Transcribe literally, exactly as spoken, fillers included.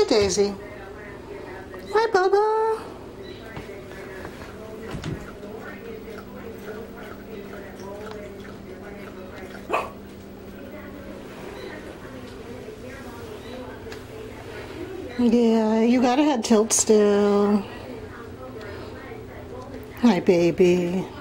Hi, Daisy. Hi, Bubba. Yeah, you got a head tilt still. Hi, baby.